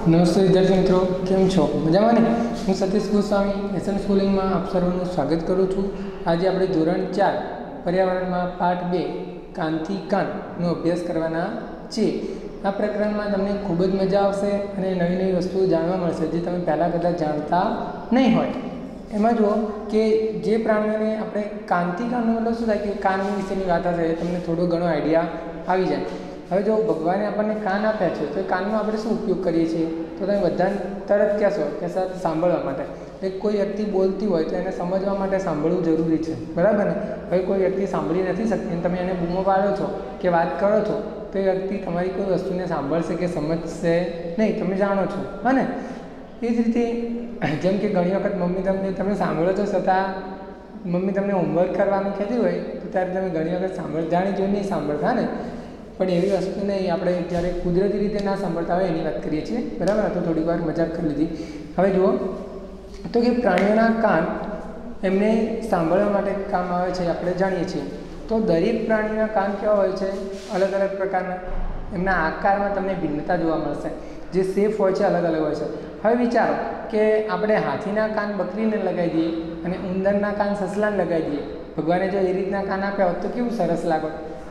નમસ્તે વિદ્યાર્થી મિત્રો, કેમ છો? મજામાં ને? હું સતીશ ગોસ્વામી એસએન સ્કૂલિંગમાં આપ સર્વનું સ્વાગત કરું છું. આજે આપણે ધોરણ 4 પર્યાવરણમાં પાઠ 2 કાનથી કાનનો અભ્યાસ કરવાના છીએ. આ પ્રકરણમાં તમને ખૂબ જ મજા આવશે અને નવી નવી વસ્તુઓ જાણવા મળશે જે તમે પહેલાં કદાચ જાણતા નહીં હોય. એમાં જુઓ કે જે પ્રાણીઓને આપણે કાનથી કાનનો મતલબ શું થાય કે કાન વિશેની વાત હશે તમને થોડો ઘણો આઈડિયા આવી જાય. હવે જો ભગવાને આપણને કાન આપ્યા છે તો એ કાનનો આપણે શું ઉપયોગ કરીએ છીએ? તો તમે બધા તરત કહેશો કે સર સાંભળવા માટે. એક કોઈ વ્યક્તિ બોલતી હોય તો એને સમજવા માટે સાંભળવું જરૂરી છે, બરાબર ને? હવે કોઈ વ્યક્તિ સાંભળી નથી શકતી અને તમે એને બૂમો પાડો છો કે વાત કરો છો તો એ વ્યક્તિ તમારી કોઈ વસ્તુને સાંભળશે કે સમજશે નહીં, તમે જાણો છો, હા ને? એ જ રીતે જેમ કે ઘણી વખત મમ્મી તમે સાંભળો છો છતાં મમ્મી તમને હોમવર્ક કરવાનું કહેતી હોય તો ત્યારે તમે ઘણી વખત જાણી જોઈને નહીં સાંભળતા ને. પણ એવી વસ્તુ નહીં, આપણે જ્યારે કુદરતી રીતે ના સાંભળતા હોય એની વાત કરીએ છીએ, બરાબર? તો થોડીક વાર મજાક કરી લીધી. હવે જુઓ તો કે પ્રાણીઓના કાન એમને સાંભળવા માટે કામ આવે છે આપણે જાણીએ છીએ. તો દરેક પ્રાણીના કાન કેવા હોય છે? અલગ અલગ પ્રકારના. એમના આકારમાં તમને ભિન્નતા જોવા મળશે. જે શેપ હોય છે અલગ અલગ હોય છે. હવે વિચારો કે આપણે હાથીના કાન બકરીને લગાવી દઈએ અને ઉંદરના કાન સસલાને લગાવી દઈએ. ભગવાને જો એ રીતના કાન આપ્યા હોત તો કેવું સરસ લાગો.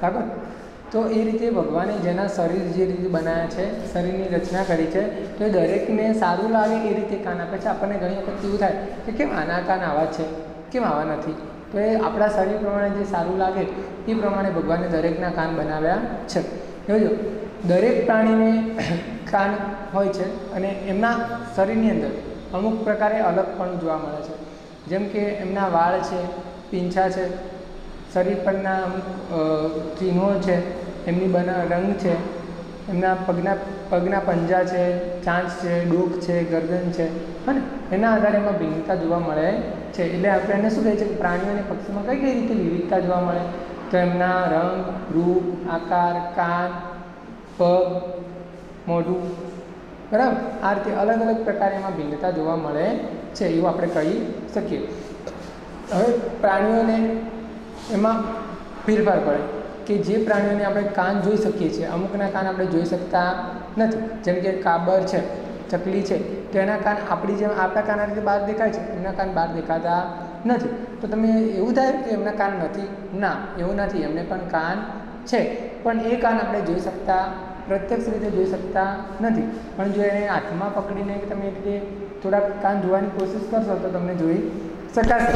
તો એ રીતે ભગવાને જેના શરીર જે રીતે બનાવ્યા છે, શરીરની રચના કરી છે, તો એ દરેકને સારું લાગે એ રીતે કાન આપે છે. આપણને ઘણી વખત એવું થાય કે કેમ આના કાન આવા છે, કેમ આવા નથી? તો એ આપણા શરીર પ્રમાણે જે સારું લાગે એ પ્રમાણે ભગવાને દરેકના કાન બનાવ્યા છે. જોજો દરેક પ્રાણીને કાન હોય છે અને એમના શરીરની અંદર અમુક પ્રકારે અલગપણું જોવા મળે છે. જેમ કે એમના વાળ છે, પીંછા છે, શરીર પરના અમુક ચિહ્નો છે, એમની રંગ છે, એમના પગના પંજા છે, ચાંચ છે, ડોક છે, ગરદન છે, અને એના આધારે એમાં ભિન્નતા જોવા મળે છે. એટલે આપણે એને શું કહે છે કે પ્રાણીઓ અને પક્ષીમાં કઈ કઈ રીતે વિવિધતા જોવા મળે? તો એમના રંગ, રૂપ, આકાર, કાન, પગ, મોઢું, બરાબર? આ રીતે અલગ અલગ પ્રકારે એમાં ભિન્નતા જોવા મળે છે એવું આપણે કહી શકીએ. હવે પ્રાણીઓને એમાં ફેરફાર પડે કે જે પ્રાણીઓને આપણે કાન જોઈ શકીએ છીએ, અમુકના કાન આપણે જોઈ શકતા નથી. જેમ કે કાબર છે, ચકલી છે, તો એના કાન આપણી જેમ આપણા કાન આ રીતે બહાર દેખાય છે, એમના કાન બહાર દેખાતા નથી. તો તમે એવું થાય કે એમના કાન નથી? ના, એવું નથી. એમને પણ કાન છે, પણ એ કાન આપણે જોઈ શકતા, પ્રત્યક્ષ રીતે જોઈ શકતા નથી. પણ જો એને હાથમાં પકડીને તમે એ રીતે થોડાક કાન જોવાની કોશિશ કરશો તો તમને જોઈ શકાશે.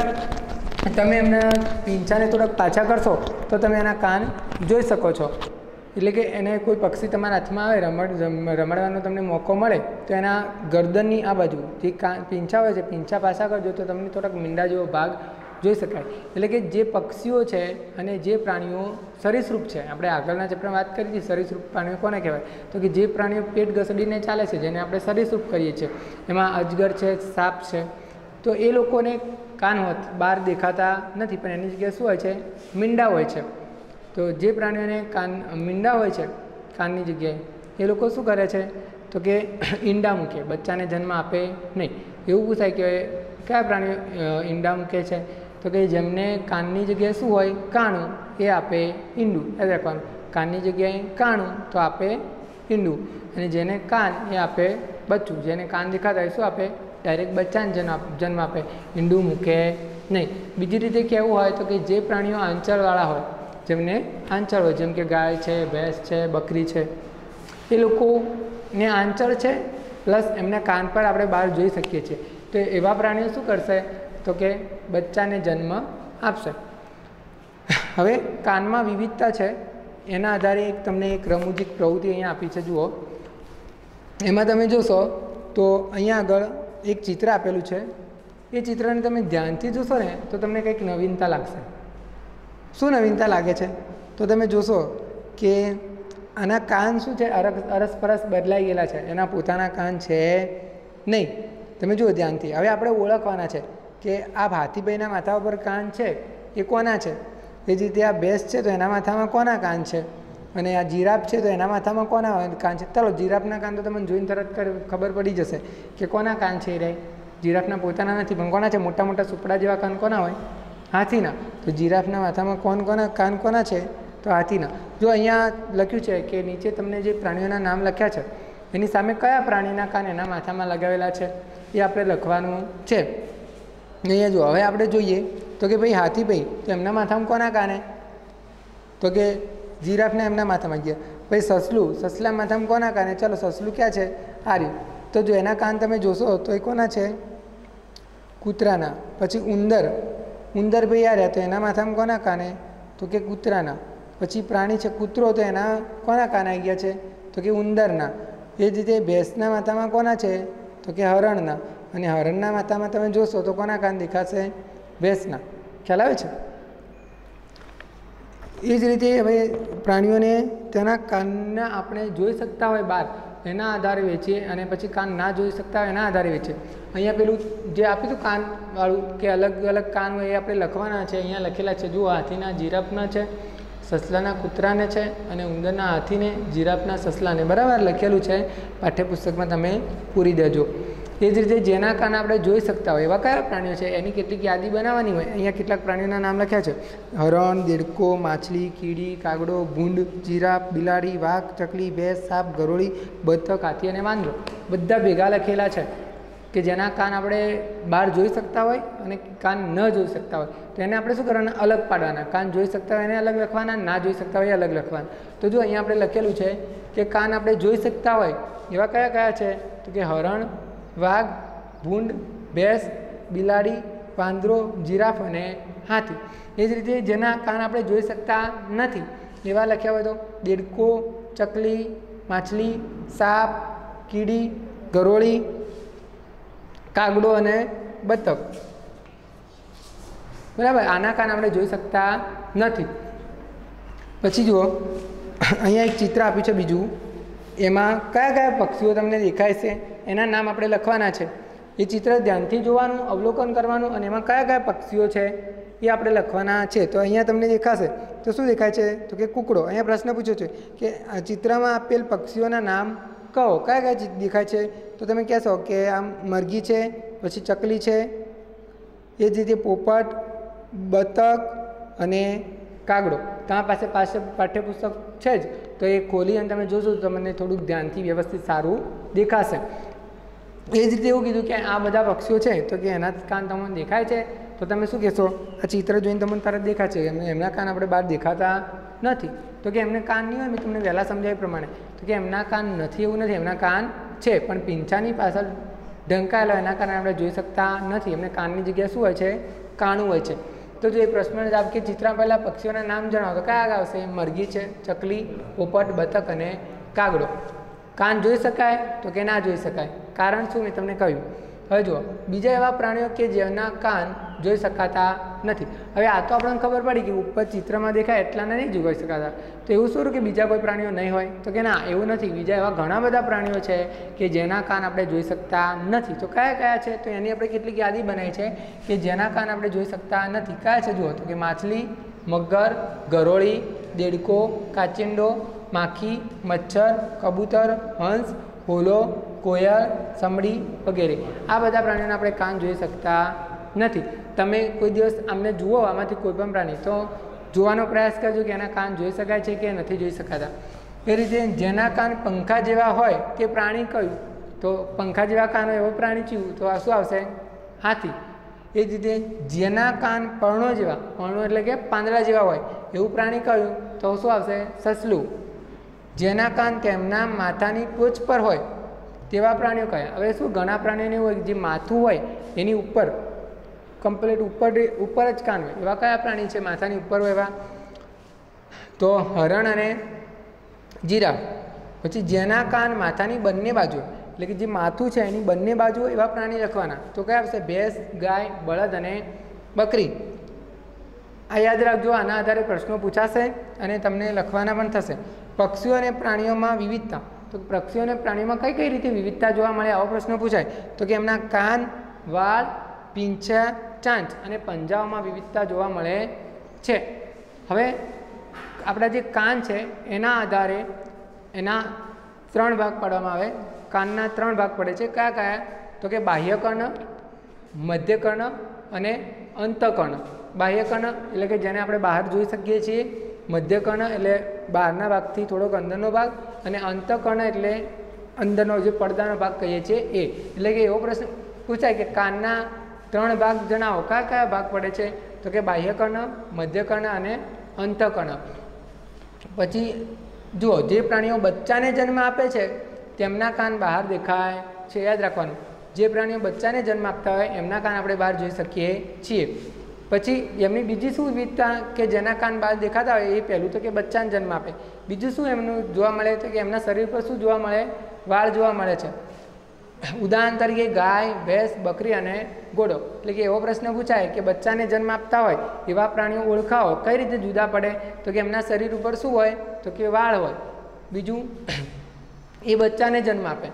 તમે એમના પીંછાને થોડાક પાછા કરશો તો તમે એના કાન જોઈ શકો છો. એટલે કે એને કોઈ પક્ષી તમારા હાથમાં આવે, રમાડવાનો તમને મોકો મળે તો એના ગરદનની આ બાજુ જે પીંછા હોય છે, પીંછા પાછા કરજો તો તમને થોડાક મીંડા જેવો ભાગ જોઈ શકાય. એટલે કે જે પક્ષીઓ છે અને જે પ્રાણીઓ સરીસૃપ છે, આપણે આગળના ચેપ્ટરમાં વાત કરી હતી સરીસૃપ પ્રાણીઓ કોને કહેવાય? તો કે જે પ્રાણીઓ પેટ ઘસડીને ચાલે છે, જેને આપણે સરીસૃપ કહીએ છીએ. એમાં અજગર છે, સાપ છે, તો એ લોકોને કાન બહાર દેખાતા નથી, પણ એની જગ્યાએ શું હોય છે? મીંડા હોય છે. તો જે પ્રાણીઓને મીંડા હોય છે કાનની જગ્યાએ, એ લોકો શું કરે છે? તો કે ઈંડા મૂકે, બચ્ચાને જન્મ આપે નહીં. એવું પૂછાય કે કયા પ્રાણીઓ ઈંડા મૂકે છે? તો કે જેમને કાનની જગ્યાએ શું હોય? કાણું, એ આપે ઈંડું. યાદ રાખવાનું, કાનની જગ્યાએ કાણું તો આપે ઈંડું, અને જેને કાન એ આપે બચ્ચું. જેને કાન દેખાતા હોય શું આપે? ડાયરેક્ટ બચ્ચાને જન્મ આપે, ઈંડું મૂકે નહીં. બીજી રીતે કહેવું હોય તો કે જે પ્રાણીઓ આંચળવાળા હોય, જેમને આંચળ હોય, જેમ કે ગાય છે, ભેંસ છે, બકરી છે, એ લોકોને આંચળ છે પ્લસ એમના કાન પર આપણે બહાર જોઈ શકીએ છીએ. તો એવા પ્રાણીઓ શું કરશે? તો કે બચ્ચાને જન્મ આપશે. હવે કાનમાં વિવિધતા છે એના આધારે તમને એક રમૂજી પ્રવૃત્તિ અહીંયા આપી છે. જુઓ, એમાં તમે જોશો તો અહીંયા આગળ એક ચિત્ર આપેલું છે. એ ચિત્રને તમે ધ્યાનથી જોશો ને તો તમને કંઈક નવીનતા લાગશે. શું નવીનતા લાગે છે? તો તમે જોશો કે આના કાન શું છે? અરસપરસ બદલાઈ ગયેલા છે, એના પોતાના કાન છે નહીં. તમે જુઓ ધ્યાનથી. હવે આપણે ઓળખવાના છે કે આ હાથીભાઈના માથા ઉપર કાન છે એ કોના છે? એ જ રીતે આ ભેંસ છે તો એના માથામાં કોના કાન છે? અને આ જીરાફ છે તો એના માથામાં કોના કાન છે? ચાલો, જીરાફના કાન તો તમને જોઈને તરત ખબર પડી જશે કે કોના કાન છે. એ રહે જીરાફના પોતાના નથી, પણ કોના છે? મોટા મોટા સુપડા જેવા કાન કોના હોય? હાથીના. તો જીરાફના માથામાં કાન કોના છે? તો હાથીના. જો અહીંયા લખ્યું છે કે નીચે તમને જે પ્રાણીઓના નામ લખ્યા છે એની સામે કયા પ્રાણીના કાન એના માથામાં લગાવેલા છે એ આપણે લખવાનું છે. અહીંયા જો હવે આપણે જોઈએ તો કે ભાઈ હાથી ભાઈ તો એમના માથામાં કોના કાને, તો કે જીરાફને એમના માથામાં ગયા. ભાઈ સસલા માથામાં કોના કાને, ચલો સસલું ક્યાં છે, આ રહ્યું. તો જો એના કાન તમે જોશો તો એ કોના છે, કૂતરાના. પછી ઉંદર ભાઈ આ રહ્યા તો એના માથામાં કોના કાને, તો કે કૂતરાના. પછી પ્રાણી છે કૂતરો તો એના કોના કાન આવી ગયા છે, તો કે ઉંદરના. એ જ રીતે ભેંસના માથામાં કોના છે, તો કે હરણના. અને હરણના માથામાં તમે જોશો તો કોના કાન દેખાશે, ભેંસના. ખ્યાલ આવે છે. એ જ રીતે હવે પ્રાણીઓને તેના કાનના આપણે જોઈ શકતા હોય બહાર એના આધારે વેચીએ અને પછી કાન ના જોઈ શકતા હોય એના આધારે વેચીએ. અહીંયા પેલું જે આપ્યું હતું કાનવાળું કે અલગ અલગ કાન હોય એ આપણે લખવાના છે. અહીંયા લખેલા છે જુઓ, હાથીના જીરાફના છે, સસલાના કૂતરાને છે અને ઉંદરના હાથીને, જીરાફના સસલાને. બરાબર લખેલું છે પાઠ્યપુસ્તકમાં, તમે પૂરી દેજો. એ જ રીતે જેના કાન આપણે જોઈ શકતા હોય એવા કયા પ્રાણીઓ છે એની કેટલીક યાદી બનાવવાની હોય. અહીંયા કેટલાક પ્રાણીઓના નામ લખ્યા છે: હરણ, દેડકો, માછલી, કીડી, કાગડો, ભૂંડ, જીરાફ, બિલાડી, વાઘ, ચકલી, ભેંસ, સાપ, ગરોળી, બતક, હાથી અને વાંદરો. બધા ભેગા લખેલા છે કે જેના કાન આપણે બહાર જોઈ શકતા હોય અને કાન ન જોઈ શકતા હોય તો એને આપણે શું કરવાના, અલગ પાડવાના. કાન જોઈ શકતા હોય એને અલગ લખવાના, ના જોઈ શકતા હોય અલગ લખવાના. તો જો અહીંયા આપણે લખેલું છે કે કાન આપણે જોઈ શકતા હોય એવા કયા કયા છે, તો કે હરણ, વાઘ, ભૂંડ, ભેંસ, બિલાડી, વાંદરો, જીરાફ અને હાથી. એ જ રીતે જેના કાન આપણે જોઈ શકતા નથી એવા લખ્યા હોય તો દેડકો, ચકલી, માછલી, સાપ, કીડી, ગરોળી, કાગડો અને બતક. બરાબર, આના કાન આપણે જોઈ શકતા નથી. પછી જુઓ અહીંયા એક ચિત્ર આપ્યું છે બીજું, એમાં કયા કયા પક્ષીઓ તમને દેખાય છે એના નામ આપણે લખવાના છે. એ ચિત્ર ધ્યાનથી જોવાનું, અવલોકન કરવાનું અને એમાં કયા કયા પક્ષીઓ છે એ આપણે લખવાના છે. તો અહીંયા તમને દેખાશે તો શું દેખાય છે, તો કે કૂકડો. અહીંયા પ્રશ્ન પૂછ્યો છે કે આ ચિત્રમાં આપેલ પક્ષીઓના નામ કહો, કયા કયા દેખાય છે. તો તમે કહેશો કે આમ મરઘી છે, પછી ચકલી છે, એ જ રીતે પોપટ, બતક અને કાગડો. તમારા પાસે પાઠ્યપુસ્તક છે જ તો એ ખોલી અને તમે જોશો તો તમને થોડુંક ધ્યાનથી વ્યવસ્થિત સારું દેખાશે. એ જ રીતે એવું કીધું કે આ બધા પક્ષીઓ છે તો કે એના કાન તમને દેખાય છે તો તમે શું કહેશો, આ ચિત્ર જોઈને તમને તરત દેખાય છે એમના કાન આપણે બહાર દેખાતા નથી. તો કે એમને કાન નહીં હોય, મેં તમને વહેલા સમજાવ્યા પ્રમાણે તો કે એમના કાન નથી એવું નથી, એમના કાન છે પણ પીંછાની પાછળ ઢંકાયેલા એના કારણે આપણે જોઈ શકતા નથી. એમને કાનની જગ્યાએ શું હોય છે, કાણું હોય છે. તો જો એ પ્રશ્નનો જવાબ કે ચિત્રમાં પહેલાં પક્ષીઓના નામ જણાવો તો કયા આવશે, મરઘી છે, ચકલી, પોપટ, બતક અને કાગડો. કાન જોઈ શકાય તો કે ના જોઈ શકાય, કારણ શું મેં તમને કહ્યું. હવે જુઓ બીજા એવા પ્રાણીઓ કે જેના કાન જોઈ શકાતા નથી. હવે આ તો આપણને ખબર પડી કે ઉપર ચિત્રમાં દેખાય એટલાને નહીં જોઈ શકાતા, તો એવું શું કે બીજા કોઈ પ્રાણીઓ નહીં હોય, તો કે ના એવું નથી. બીજા એવા ઘણા બધા પ્રાણીઓ છે કે જેના કાન આપણે જોઈ શકતા નથી. તો કયા કયા છે, તો એની આપણે કેટલીક યાદી બનાવી છે કે જેના કાન આપણે જોઈ શકતા નથી. કયા છે જુઓ, તો કે માછલી, મગર, ગરોળી, દેડકો, કાચિંડો, માખી, મચ્છર, કબૂતર, હંસ, હોલો, કોયલ, સમડી વગેરે. આ બધા પ્રાણીઓને આપણે કાન જોઈ શકતા નથી. તમે કોઈ દિવસ આમને જુઓ આમાંથી કોઈ પણ પ્રાણી તો જોવાનો પ્રયાસ કરજો કે એના કાન જોઈ શકાય છે કે નથી જોઈ શકાતા. એ રીતે જેના કાન પંખા જેવા હોય તે પ્રાણી કયું, તો પંખા જેવા કાન હોય એવો પ્રાણી ચીવું, તો આ શું આવશે, હાથી. એ જ રીતે જેના કાન પર્ણો જેવા, પર્ણો એટલે કે પાંદડા જેવા હોય એવું પ્રાણી કયું, તો શું આવશે, સસલું. જેના કાન તેમના માથાની ટોચ પર હોય તેવા પ્રાણીઓ કયા. હવે શું ઘણા પ્રાણીઓને હોય જે માથું હોય એની ઉપર કમ્પ્લીટ ઉપર જ કાન હોય એવા કયા પ્રાણી છે માથાની ઉપર હોય એવા, તો હરણ અને જીરાફ. પછી જેના કાન માથાની બંને બાજુ એટલે કે જે માથું છે એની બંને બાજુ એવા પ્રાણી લખવાના, તો કયા આવશે, ભેંસ, ગાય, બળદ અને બકરી. આ યાદ રાખજો, આના આધારે પ્રશ્નો પૂછાશે અને તમને લખવાના પણ થશે. પક્ષીઓ અને પ્રાણીઓમાં વિવિધતા, તો પક્ષીઓ અને પ્રાણીઓમાં કઈ કઈ રીતે વિવિધતા જોવા મળે આવો પ્રશ્ન પૂછાય, તો કે એમના કાન, વાળ, પીંછા, ચાંચ અને પંજાઓમાં વિવિધતા જોવા મળે છે. હવે આપણા જે કાન છે એના આધારે એના 3 ભાગ પાડવામાં આવે. કાનના 3 ભાગ પડે છે. કયા કયા, તો કે બાહ્યકર્ણ, મધ્યકર્ણ અને અંતઃકર્ણ. બાહ્યકર્ણ એટલે કે જેને આપણે બહાર જોઈ શકીએ છીએ, મધ્યકર્ણ એટલે બહારના ભાગથી થોડોક અંદરનો ભાગ, અને અંતઃકર્ણ એટલે અંદરનો જે પડદાનો ભાગ કહીએ છીએ એ. એટલે કે એવો પ્રશ્ન પૂછાય કે કાનના 3 ભાગ જણાવો, કયા કયા ભાગ પડે છે? તો કે બાહ્યકર્ણ, મધ્યકર્ણ અને અંતઃકર્ણ. પછી જુઓ, જે પ્રાણીઓ બચ્ચાને જન્મ આપે છે તેમના કાન બહાર દેખાય છે, યાદ રાખવાનું. જે પ્રાણીઓ બચ્ચાને જન્મ આપતા હોય એમના કાન આપણે બહાર જોઈ શકીએ છીએ. પછી એમની બીજી શું વિવિધતા કે જેના કાન બહાર દેખાતા હોય? એ પહેલું તો કે બચ્ચાને જન્મ આપે. બીજું શું એમનું જોવા મળે? તો કે એમના શરીર પર શું જોવા મળે? વાળ જોવા મળે છે. ઉદાહરણ તરીકે ગાય, ભેંસ, બકરી અને ઘોડો. એટલે કે એવો પ્રશ્ન પૂછાય કે બચ્ચાને જન્મ આપતા હોય એવા પ્રાણીઓ ઓળખાવો, કઈ રીતે જુદા પડે? તો કે એમના શરીર ઉપર શું હોય? તો કે વાળ હોય. બીજું, એ બચ્ચાને જન્મ આપે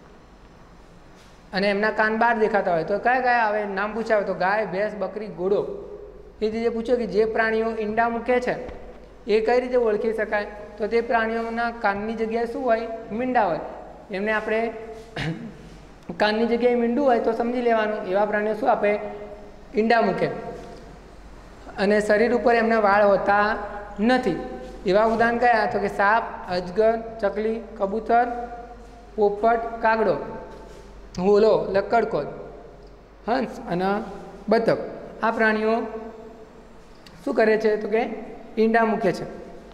અને એમના કાન બહાર દેખાતા હોય. તો કયા કયા આવે? નામ પૂછાવે તો ગાય, ભેંસ, બકરી, ઘોડો. એ રીતે પૂછ્યો કે જે પ્રાણીઓ ઈંડા મૂકે છે એ કઈ રીતે ઓળખી શકાય? તો તે પ્રાણીઓના કાનની જગ્યાએ શું હોય? મીંડા હોય. એમને આપણે કાનની જગ્યાએ મીંડું હોય તો સમજી લેવાનું એવા પ્રાણીઓ શું આપે? ઈંડા મૂકે. અને શરીર ઉપર એમના વાળ હોતા નથી. એવા ઉદાહરણ કયા? તો કે સાપ, અજગર, ચકલી, કબૂતર, પોપટ, કાગડો, હોલો, લક્કડખોદ, હંસ અને બતક. આ પ્રાણીઓ શું કરે છે? તો કે ઈંડા મૂકે છે.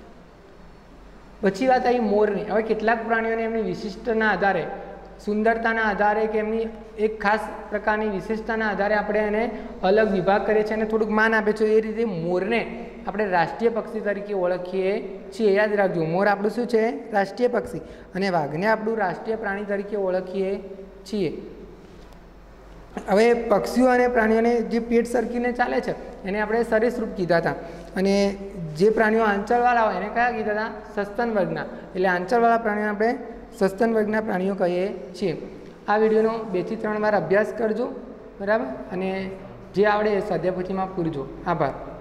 પછી વાત આવી મોરની. હવે કેટલાક પ્રાણીઓને એમની વિશિષ્ટના આધારે, સુંદરતાના આધારે કે એમની એક ખાસ પ્રકારની વિશેષતાના આધારે આપણે એને અલગ વિભાગ કરીએ છીએ અને થોડુંક માન આપે છે. એ રીતે મોરને આપણે રાષ્ટ્રીય પક્ષી તરીકે ઓળખીએ છીએ. યાદ રાખજો, મોર આપણું શું છે? રાષ્ટ્રીય પક્ષી. અને વાઘને આપણું રાષ્ટ્રીય પ્રાણી તરીકે ઓળખીએ છીએ. હવે પક્ષીઓ અને પ્રાણીઓને જે પેટ સરકીને ચાલે છે એને આપણે સરીસૃપ કીધા હતા. અને જે પ્રાણીઓ આંચળવાળા હોય એને કયા કીધા હતા? સસ્તન વર્ગના. એટલે આંચળવાળા પ્રાણીઓને આપણે સસ્તન વર્ગના પ્રાણીઓ કહીએ છીએ. આ વિડીયોનો 2 થી 3 વાર અભ્યાસ કરજો, બરાબર? અને જે આવડે એ સ્વાધ્યાય પોથીમાં પૂરજો. આભાર.